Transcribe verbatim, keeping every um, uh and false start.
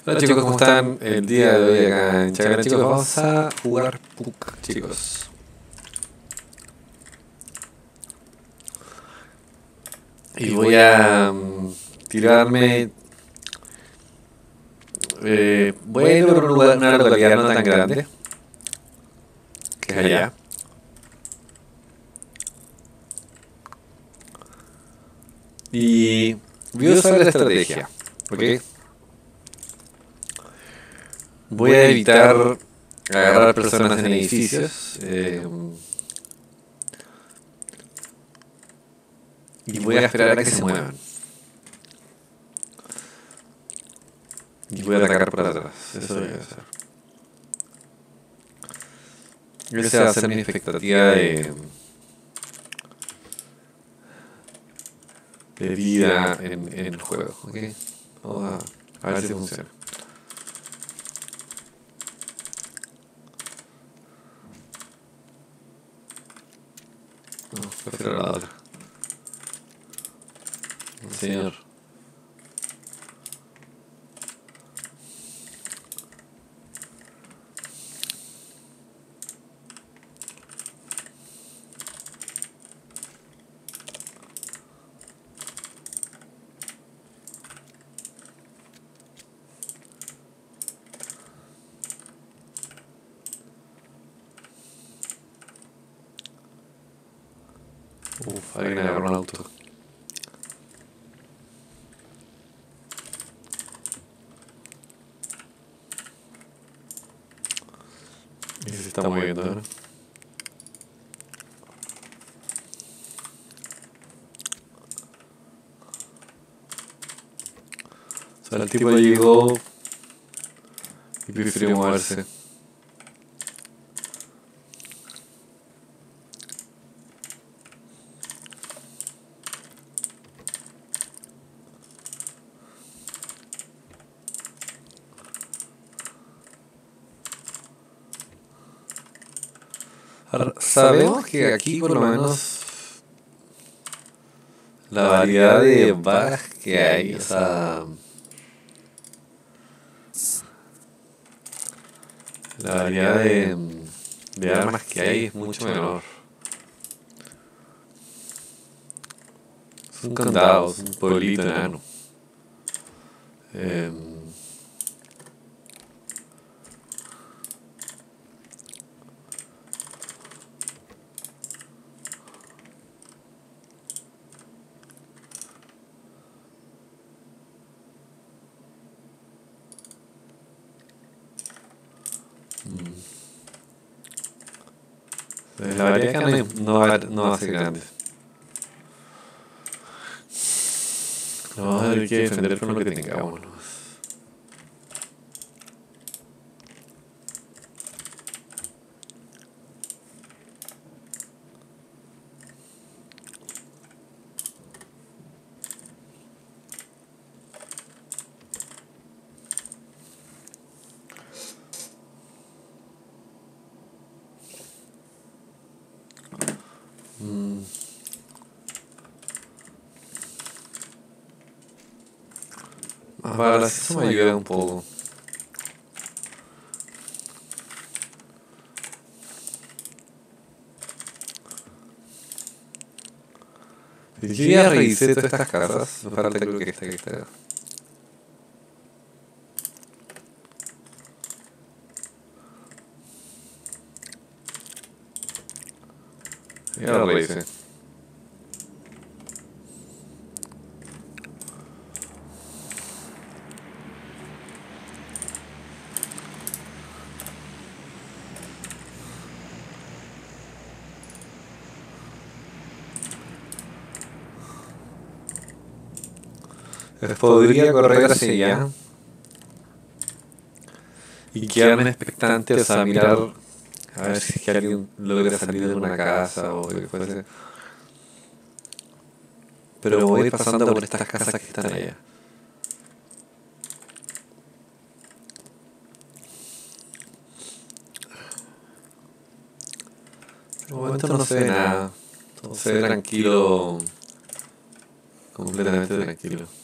Hola chicos, ¿cómo están? El día de hoy acá en Chacarán, chicos, vamos a jugar P U C, chicos. Y voy a um, tirarme... Eh, voy a ir a un lugar, una localidad no tan grande, que es allá. Y voy a usar la estrategia, ¿ok? Voy a evitar agarrar personas en edificios. Eh, y voy a esperar a que se muevan. Y voy a atacar por atrás. Eso voy a hacer. Esa va a ser mi expectativa de, de vida en, en el juego. ¿Okay? Vamos a, a ver si funciona. No, prefiero la otra. No, señor. Uf, alguien agarró un auto. Y se está moviendo, ¿no? O sea, el tipo llegó y prefirió moverse. Ahora, sabemos que aquí por lo menos la variedad de balas que hay, o sea, la variedad de, de armas que hay es mucho menor. Es un condado, es un pueblito enano. Eh, La variedad acá no, es- no, va, no va a ser grande. Nos vamos a tener que defender con lo que tengamos. ¿No? Mm. Más balas, eso me ayuda un poco. Yo ya revisé todas estas casas, me falta creo que esta que está. Ya lo revisé. Podría correr hacia allá y quedarme expectante, o sea, mirar a ver si es que alguien logra salir de una casa o lo que fuese. Pero voy a ir pasando por estas casas que están allá. De momento no se ve nada. Todo se ve tranquilo. Completamente tranquilo.